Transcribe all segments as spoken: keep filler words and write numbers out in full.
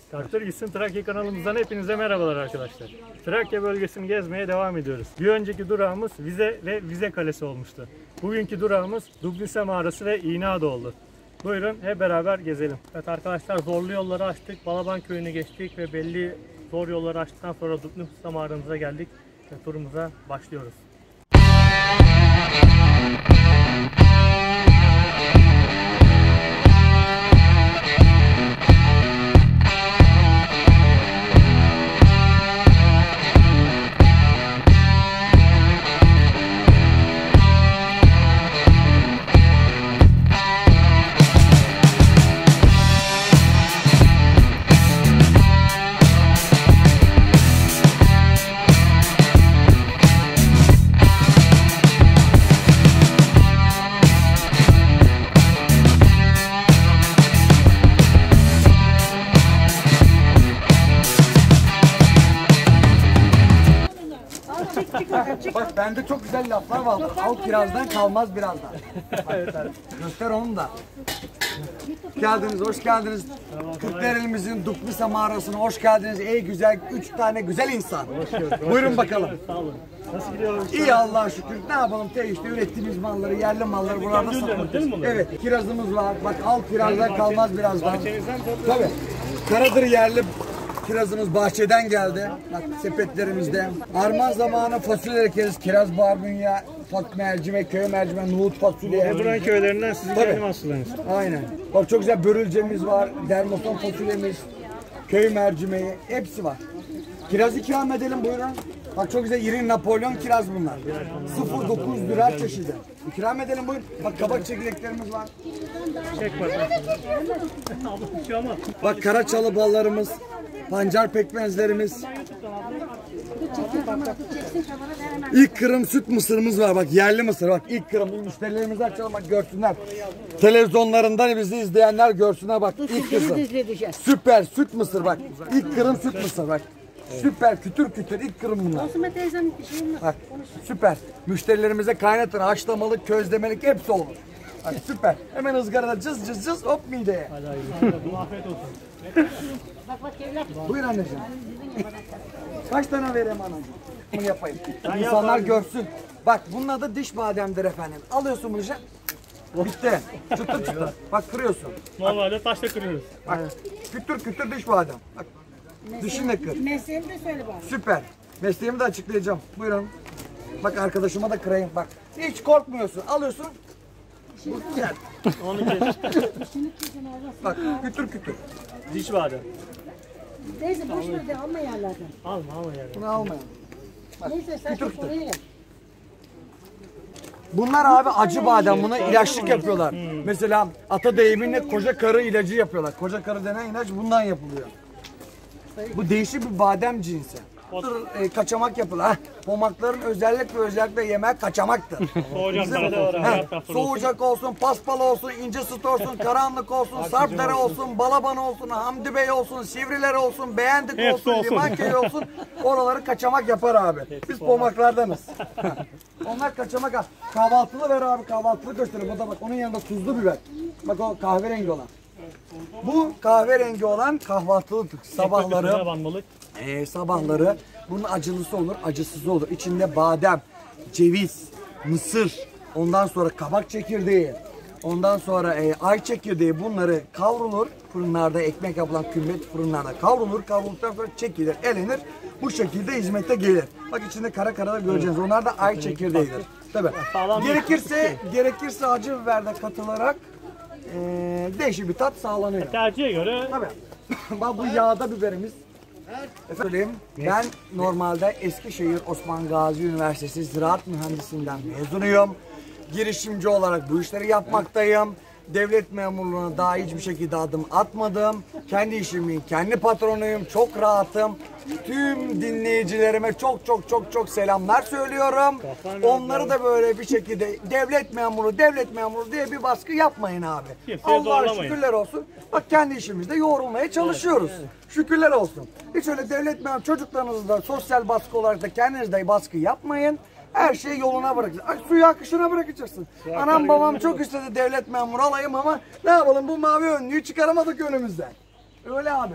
Traktör Gitsin Trakya kanalımızdan hepinize merhabalar arkadaşlar. Trakya bölgesini gezmeye devam ediyoruz. Bir önceki durağımız Vize ve Vize Kalesi olmuştu. Bugünkü durağımız Dubnise Mağarası ve İğneada oldu. Buyurun hep beraber gezelim. Evet arkadaşlar, zorlu yolları açtık. Balaban köyünü geçtik ve belli zor yolları açtıktan sonra Dubnise Mağaramıza geldik ve turumuza başlıyoruz. Bak bende çok güzel laflar var. Al kirazdan kalmaz birazdan. Evet, evet. Göster onu da. Geldiniz, hoş geldiniz. Kırklareli'mizin Dubnise Mağarası'na hoş geldiniz. Ey güzel, üç tane güzel insan. Buyurun bakalım. Sağ olun. Nasıl gidiyor? İyi Allah'a şükür. Ne yapalım? Te işte ürettiğimiz malları, yerli malları burada satıyoruz. Evet, kirazımız var. Bak al kirazdan kalmaz birazdan. Tabii. Karadır yerli kirazımız bahçeden geldi. Bak sepetlerimizde. Armağan zamanı fasulye ekeriz. Kiraz, barbunya, fak mercimek, köy mercimek, nohut fasulye. Buranın köylerinden sizin kendi mahsulleriniz. Aynen. Bak çok güzel börülcemiz var. Dermoson fasulyemiz, köy mercimeği hepsi var. Kiraz ikram edelim buyurun. Bak çok güzel iri Napolyon kiraz bunlar. sıfır dokuz lira çeşidi. İkram edelim buyurun. Bak kabak çekirdeklerimiz var. Çek bakalım. Bak karaçalı ballarımız, pancar pekmezlerimiz. İlk kırım süt mısırımız var. Bak yerli mısır. Bak ilk kırım. Müşterilerimizi açalım bak görsünler. Televizyonlarından bizi izleyenler görsünler bak. İlk kısım. Süper süt mısır bak. İlk kırım süt mısır bak. Süper kütür kütür ilk kırım bunlar. Bak süper. Müşterilerimize kaynatın. Haşlamalık, közlemelik hepsi olur. Bak süper. Hemen ızgarada cız cız cız hop mideye. Hadi hayırlı. Afiyet olsun. Buyur anneciğim. Kaç tane vereyim anacığım? Bunu yapayım. İnsanlar görsün. Bak bunun adı diş bademdir efendim. Alıyorsun bunu. Bitti. Çıtır çıtır. Bak kırıyorsun. Normalde taşla kırıyoruz. Bak kütür kütür diş badem. Bak. Dişinle kır. Mesleğimi de söyle bana. Süper. Mesleğimi de açıklayacağım. Buyurun. Bak arkadaşıma da kırayım. Bak. Hiç korkmuyorsun. Alıyorsun. Gel. Onu geç. Bak kütür kütür. Diş badem. Neyse boş ver de alma yerlerden. Alma alma yani. Bunu almayalım. Neyse sen kütür çok kütür. oraya gel. Bunlar abi acı badem. Buna ilaçlık yapıyorlar. Mesela ata deyiminle koca karı ilacı yapıyorlar. Koca karı denen ilaç bundan yapılıyor. Bu değişik bir badem cinsi. E, kaçamak yapılır. Heh, pomakların özellikle özellikle yemeği kaçamaktır. Heh, soğucak olsun, paspal olsun, ince süt olsun, karanlık olsun, sarpdere olsun, balaban olsun, Hamdi Bey olsun, Sivriler olsun, Beğendik olsun, olsun. Limanköy olsun. Oraları kaçamak yapar abi. Biz pomaklardanız. Onlar kaçamak. Kahvaltılı ver abi, kahvaltılı gösterin. Bu da bak onun yanında tuzlu biber. Bak o kahverengi olan. Bu kahverengi olan kahvaltılıdır. Sabahları. Ee, sabahları bunun acılısı olur, acısızı olur. İçinde badem, ceviz, mısır, ondan sonra kabak çekirdeği, ondan sonra e, ay çekirdeği bunları kavrulur. Fırınlarda ekmek yapılan kümmet fırınlarda kavrulur. Kavrulduktan sonra çekilir, elenir. Bu şekilde hizmete gelir. Bak içinde kara kara da göreceğiz. Onlar da ay çekirdeğidir. Tabii. Gerekirse gerekirse acı biber de katılarak e, değişik bir tat sağlanıyor. Tercihe göre. Tabii. Bak bu yağda biberimiz. Söyleyeyim, ben normalde Eskişehir Osman Gazi Üniversitesi Ziraat Mühendisliğinden mezunuyum. Girişimci olarak bu işleri yapmaktayım. Devlet memurluğuna daha hiçbir şekilde adım atmadım. Kendi işimin kendi patronuyum. Çok rahatım. Tüm dinleyicilerime çok çok çok çok selamlar söylüyorum. Onları da böyle bir şekilde devlet memuru, devlet memuru diye bir baskı yapmayın abi. Allah'a şükürler olsun. Bak kendi işimizde yoğrulmaya çalışıyoruz. Şükürler olsun. Hiç öyle devlet memuru çocuklarınızda sosyal baskı olarak da kendinizde baskı yapmayın. Her şeyi yoluna bırakacaksın. Ay, suyu akışına bırakacaksın. Anam babam çok istedi devlet memuru alayım ama ne yapalım bu mavi önlüğü çıkaramadık önümüzden. Öyle abi.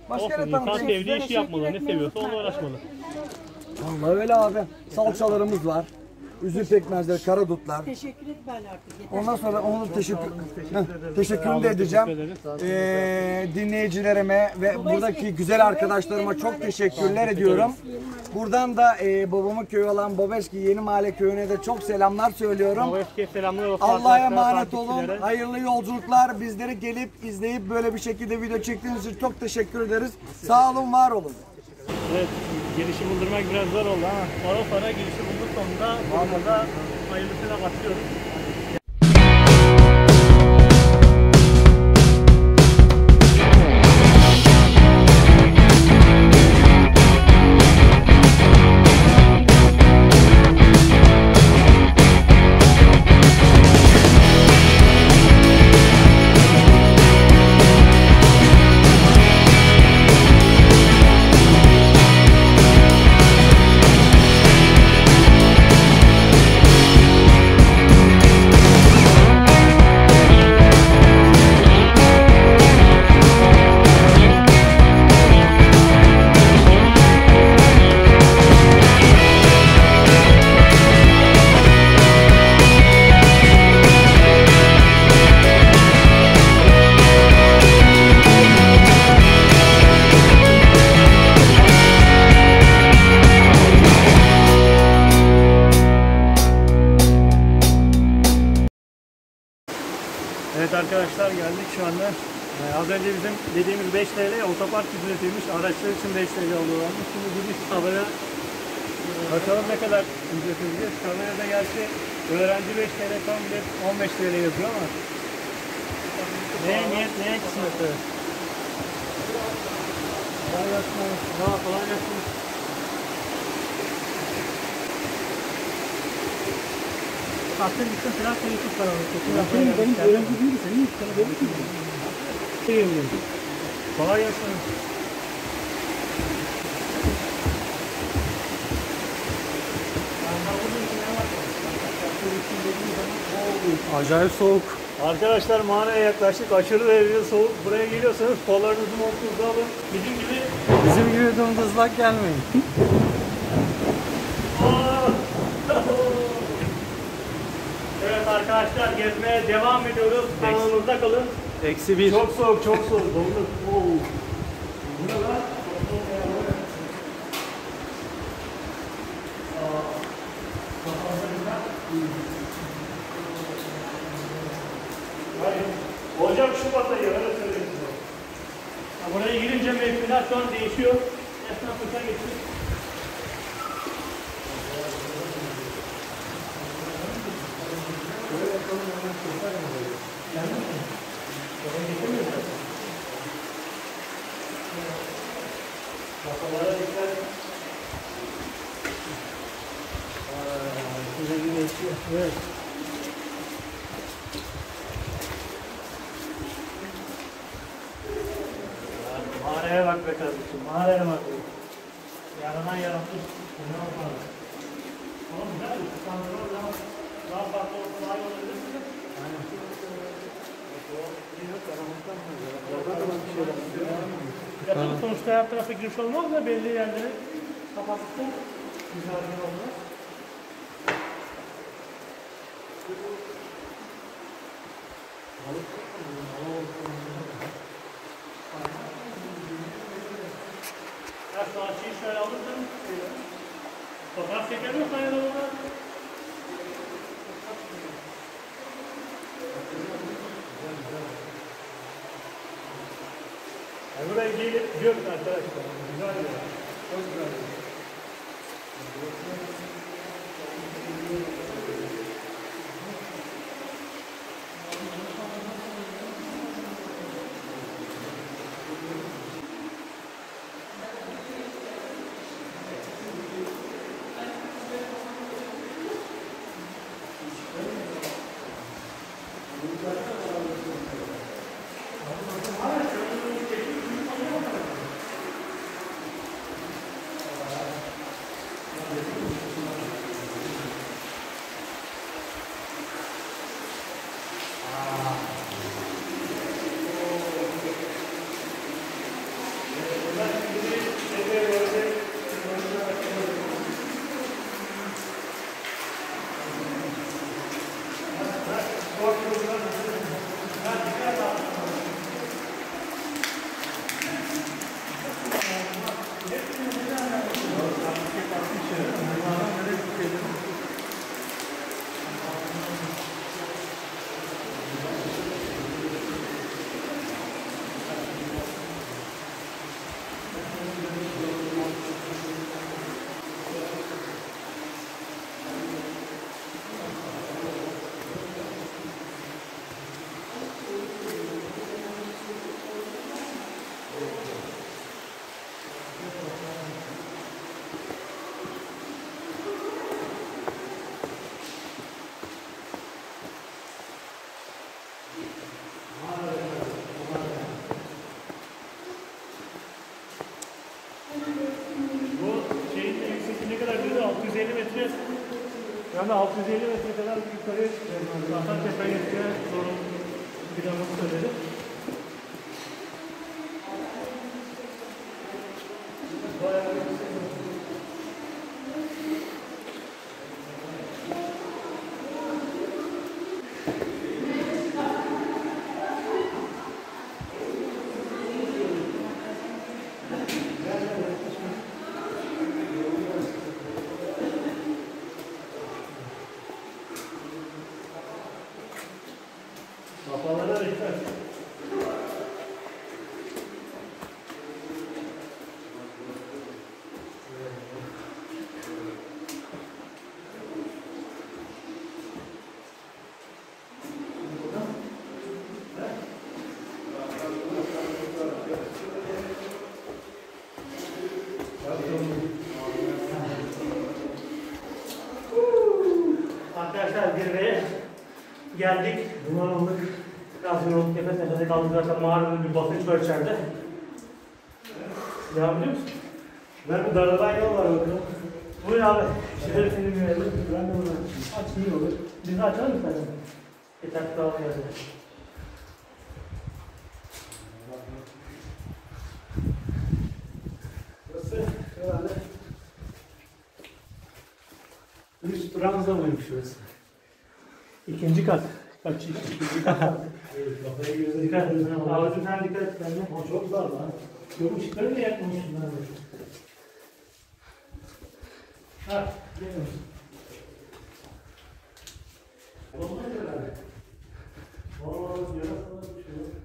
Başka Olsun, ne insan tanıtayım? sevdiği işi yapmalı. Ne seviyorsa onunla uğraşmalı. Vallahi öyle abi. Salçalarımız var. Üzüm pekmezleri, karadutlar. Teşekkür et ben artık. Yeter. Ondan sonra onu da teşekkür, Heh, teşekkürümü Sağ olun, de edeceğim. teşekkür ederiz. Ee, dinleyicilerime ve buradaki güzel arkadaşlarıma çok teşekkürler ediyorum. Buradan da e, babamın köyü olan Bobeski Yeni Mahalle Köyü'ne de çok selamlar söylüyorum. O eski selamlar olsun. Allah'a arkadaşlar, emanet olun. takipçilere. Hayırlı yolculuklar. Bizleri gelip izleyip böyle bir şekilde video çektiğiniz için çok teşekkür ederiz. Sağ olun, var olun. Evet, girişi buldurmak biraz zor oldu ama sonra sonra girişi bulduk sonunda burada hayırlısıyla başlıyoruz. Evet arkadaşlar, geldik şu anda. Ee, az önce bizim dediğimiz beş T L otopark ücretiymiş. Araçlar için beş T L oluyorlarmış. Şimdi gidiş tabela bakalım ne kadar ücret ödeyeceğiz. Tabelada gerçi öğrenci beş T L, tam bilet on beş T L yazıyor ama neye niyet, neye kısmet? Kolay gelsin abi. Daha kolay gelsin. Kalktın gittin falan seni tut karanlık. Benim benim öğrenci değilim, senin hiç sana böyle mi? Şey yapıyorum. Kolay gelsin. Acayip soğuk. Arkadaşlar mağaraya yaklaştık. Aşırı derecede soğuk. Buraya geliyorsanız kollarınızı montunuzu alın. Bizim gibi Bizim gibi dımdızlak gelmeyin. evet arkadaşlar, gezmeye devam ediyoruz. Kanalımızda kalın. Eksi bir. Çok soğuk, çok soğuk. Donduk. Oo. Bu ne lan? Hayır. Ocak Şubat'a öyle söyleyeyim size. Ha, buraya girince mevsimler şu an değişiyor. Esnaf kışa geçtik. Kafalara dikkat. Güzel bir geçiyor. Evet. Mağaraya bak be kardeşim, mağaraya bak be. Yaranan yaratmış. Ne yapalım? Oğlum güzel bir standart daha, daha farklı olsa daha iyi olabilir mi? Aynen. Ya tabii sonuçta her tarafa giriş olmaz da belli yerleri kapattık. Güzel bir olmaz. Ya şu açıyı şöyle alırsan fotoğraf çeker mi kayada orada? Yani buraya gelip görün arkadaşlar. Güzel bir yer. Çok güzel bir yer. yüz elli metre yani altı yüz elli metre kadar yukarıya çıkıyorum. Zaten tepeye gitmeye zorunlu planımı söyledi. Bayağı bir kafalara dikkat. Arkadaşlar zirveye geldik. Duman aldık. Biraz yorulduk. Nefes nefese kaldık. Zaten mağaranın bir basınç var içeride. Devam ediyor musun? Ben bir daradan yol var bakalım. Buyur abi. Şöyle seni bir verelim. Ben de bunu aç iyi olur. Bizi açar mısın sen? Yeter ki daha geldi. Burası herhalde üst ranza mıymış şurası? İkinci kat. Kaç ikinci kat var. Kafaya göre dikkat edin. Ağzın her dikkat et bende. Ama çok dar lan. Yok ışıkları mı yakmamışsın lan? Ha, geliyorsun. Olmaz herhalde. Vallahi yarasana bir şey yok.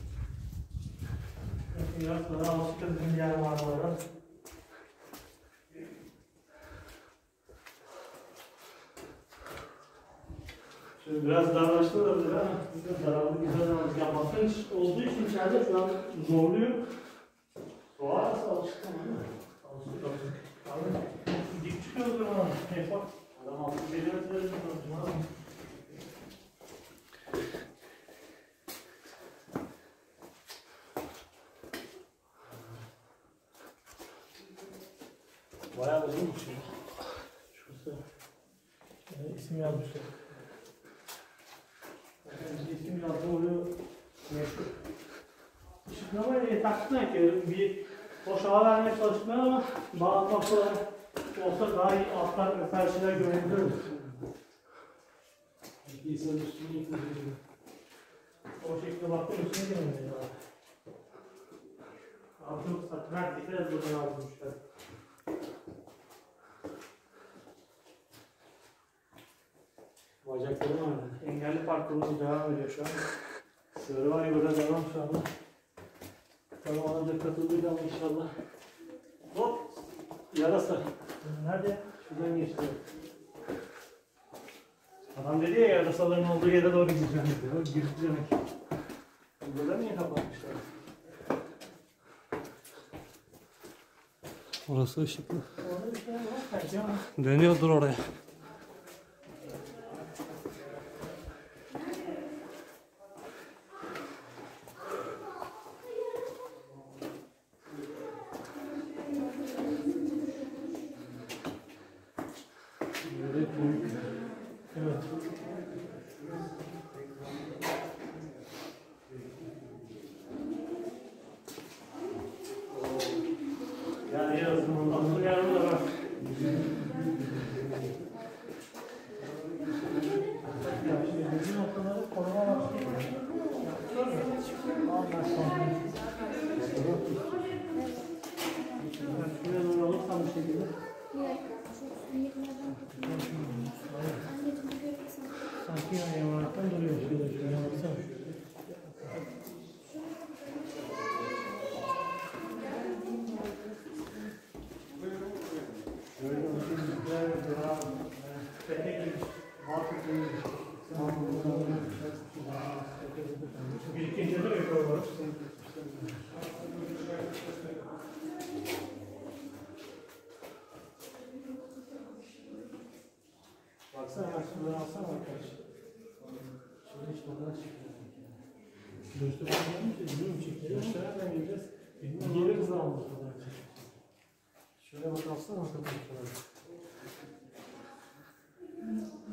Yarasana alışkın bizim yer mağaralara. Şimdi biraz darlaştı da böyle ama daraldı güzel daraldı. Ya basınç olduğu için içeride şu an zorluyor. Doğa nasıl alışkın ama alıştık alıştık. Abi dik çıkıyoruz ama hep bak. Adam altı bir metre var. Bayağı uzunmuş ya. Şurası. Yani isim yazmışlar. İsim yazdı oluyor. Meşhur. Işıklamayı taksına ki bir boş hava vermeye çalışmıyor ama bazı noktalar olsa daha iyi altlar ve karşılar görebiliyoruz. İnsanın üstünü yıkılıyor. O şekilde baktığım üstüne gelmiyor. Altın satmak dikkat et buradan almışlar. Bacaklarım var. Engelli parkurumuz devam ediyor şu an. Sığırı var ya burada devam şu anda. Tamam alınca katıldıydı ama inşallah. Hop! Yarasa. Nerede? Şuradan geçti. Adam dedi ya yarasaların olduğu yere doğru gideceğim dedi. Girdi demek. Burada niye kapatmışlar? Orası ışıklı. Orada bir şey var sanki ama. Dönüyordur oraya. Evet, büyük. Evet. Yani yazın asıl yarım da var. Ya şimdi bizim noktaları koruma var. Ondan sonra. Şuraya doğru alırsam bir şekilde. Sanki yani yamaraktan duruyor. Şöyle şöyle baksana. Şöyle oturmuşlar, duran, tepek gibi, market gibi. Bir ikinci de yukarı var. Baksana ben şuradan alsana arkadaş. Şöyle işte oradan çıkıyor. Göstereyim mi? Bilmiyorum çekiyor. Gösterden geleceğiz. Geri hızlı almak kadar. Şöyle bak alsana arkadaşlar.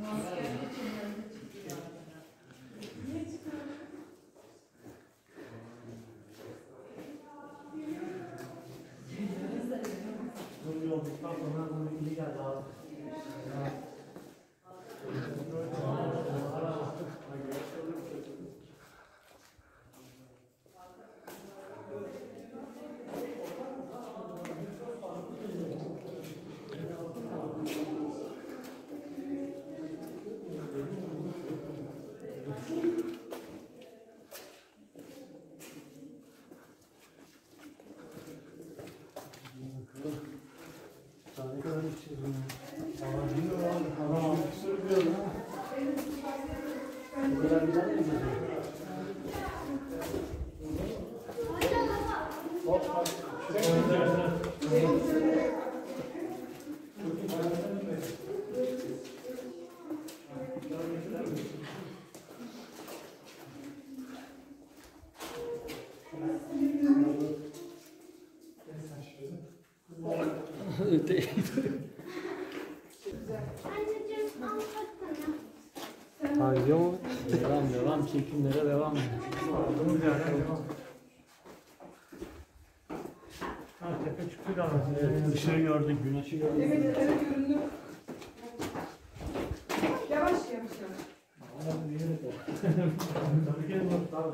Haydi o. Devam devam çekimlere devam. Aldığımız yerden devam. Ha tepe çıktı galiba. Evet, ışığı gördük, güneşi gördük. Evet, evet göründü. Yavaş yavaş yavaş. Tabii ki de tabii.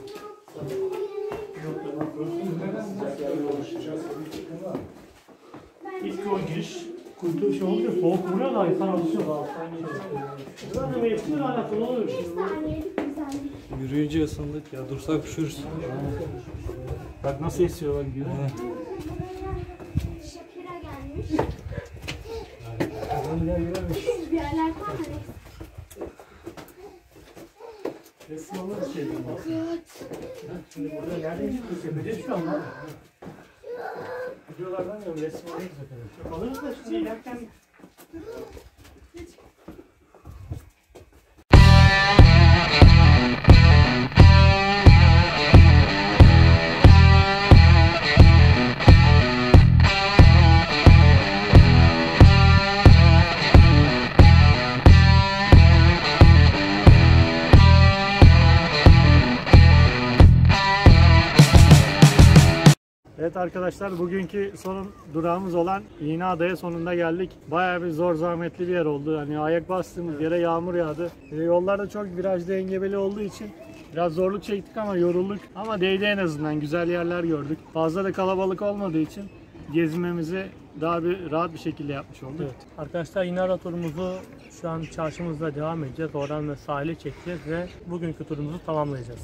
İlk o giriş kuytu şey oluyor, soğuk vuruyor da insan alışıyor. Alttan geliyor. Burada mevsimle alakalı oluyor şimdi. Yürüyünce ısındık ya, dursak üşürüz. Bak nasıl esiyor bak güzel. Şakira gelmiş. Bir alaka mı? Resim alırız şey. Şimdi burada nerede hiç yapacağız şu an var. Videolardan yok, resim alırız efendim. Çok alırız da şimdi ilerken... Evet arkadaşlar, bugünkü son durağımız olan İğneada'ya sonunda geldik. Bayağı bir zor zahmetli bir yer oldu. Hani ayak bastığımız yere yağmur yağdı. E, yollarda çok virajlı engebeli olduğu için biraz zorluk çektik ama yorulduk. Ama değdi en azından, güzel yerler gördük. Fazla da kalabalık olmadığı için gezmemizi daha bir rahat bir şekilde yapmış olduk. Evet. Arkadaşlar İğneada turumuzu şu an çarşımızda devam edeceğiz. Oradan da sahile çekeceğiz ve bugünkü turumuzu tamamlayacağız.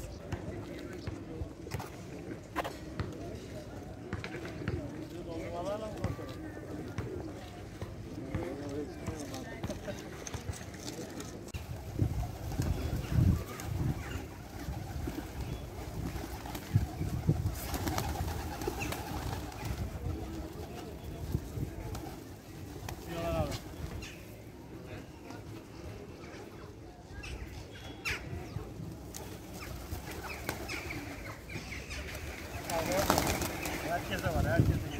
Herkese var, herkese.